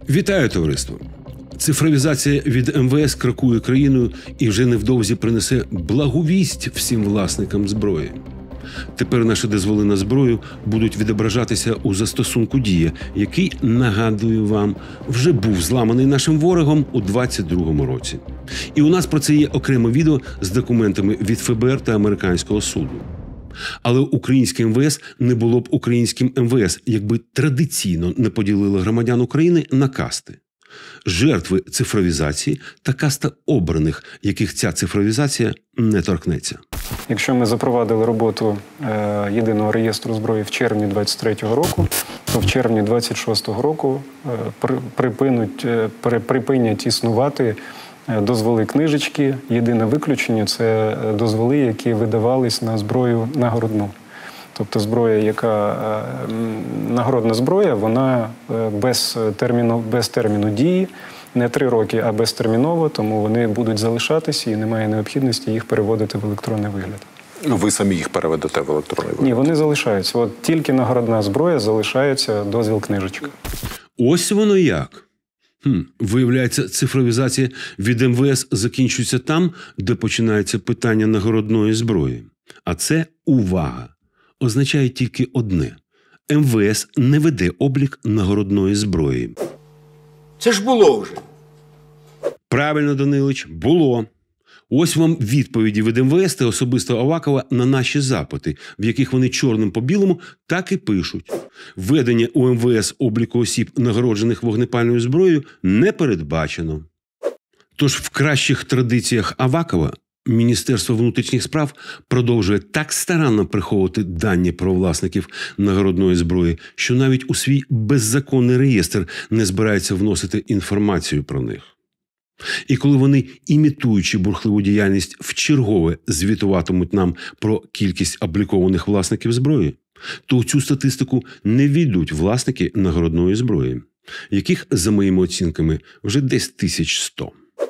Вітаю, товариство! Цифровізація від МВС крокує країною і вже невдовзі принесе благовість всім власникам зброї. Тепер наші дозволи на зброю будуть відображатися у застосунку «Дія», який, нагадую вам, вже був зламаний нашим ворогом у 2022 році. І у нас про це є окреме відео з документами від ФБР та американського суду. Але українське МВС не було б українським МВС, якби традиційно не поділили громадян України на касти. Жертви цифровізації та каста обраних, яких ця цифровізація не торкнеться. Якщо ми запровадили роботу єдиного реєстру зброї в червні 2023 року, то в червні 2026 року припинять існувати дозволи книжечки. Єдине виключення – це дозволи, які видавались на зброю нагородну. Тобто зброя, нагородна зброя, вона без терміну дії, не 3 роки, а безтерміново, тому вони будуть залишатися і немає необхідності їх переводити в електронний вигляд. Ви самі їх переведете в електронний вигляд? Ні, вони залишаються. От тільки нагородна зброя залишається дозвіл книжечка. Ось воно як. Виявляється, цифровізація від МВС закінчується там, де починається питання нагородної зброї. А це увага. Означає тільки одне. МВС не веде облік нагородної зброї. Це ж було вже. Правильно, Данилич, було. Ось вам відповіді від МВС та особисто Авакова на наші запити, в яких вони чорним по білому так і пишуть. Ведення у МВС обліку осіб, нагороджених вогнепальною зброєю, не передбачено. Тож в кращих традиціях Авакова Міністерство внутрішніх справ продовжує так старанно приховувати дані про власників нагородної зброї, що навіть у свій беззаконний реєстр не збирається вносити інформацію про них. І коли вони, імітуючи бурхливу діяльність, вчергове звітуватимуть нам про кількість облікованих власників зброї, то у цю статистику не війдуть власники нагородної зброї, яких, за моїми оцінками, вже десь 1100.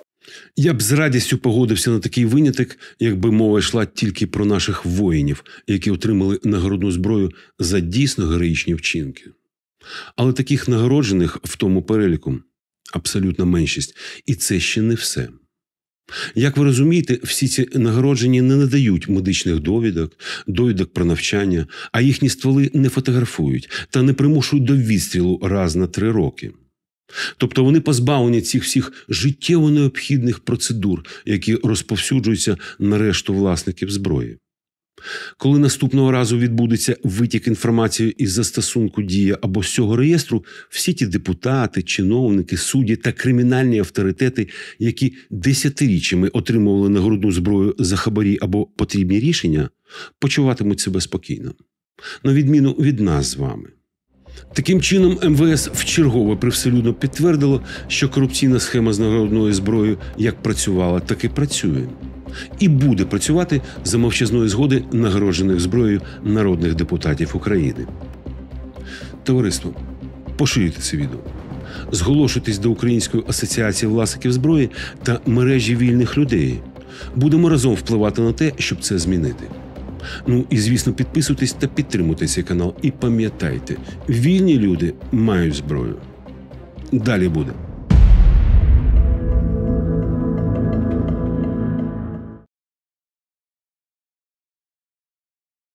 Я б з радістю погодився на такий виняток, якби мова йшла тільки про наших воїнів, які отримали нагородну зброю за дійсно героїчні вчинки. Але таких нагороджених в тому переліку абсолютна меншість. І це ще не все. Як ви розумієте, всі ці нагороджені не надають медичних довідок про навчання, а їхні стволи не фотографують та не примушують до відстрілу раз на 3 роки. Тобто вони позбавлені цих всіх життєво необхідних процедур, які розповсюджуються на решту власників зброї. Коли наступного разу відбудеться витік інформації із застосунку «Дія» або з цього реєстру, всі ті депутати, чиновники, судді та кримінальні авторитети, які десятиріччями отримували нагородну зброю за хабарі або потрібні рішення, почуватимуть себе спокійно. На відміну від нас з вами. Таким чином, МВС вчергове привселюдно підтвердило, що корупційна схема з нагородною зброєю як працювала, так і працює. І буде працювати за мовчазної згоди нагороджених зброєю народних депутатів України. Товариство, поширюйте це відео. Зголошуйтесь до Української асоціації власників зброї та мережі вільних людей. Будемо разом впливати на те, щоб це змінити. Ну і, звісно, підписуйтесь та підтримуйте цей канал. І пам'ятайте, вільні люди мають зброю. Далі буде.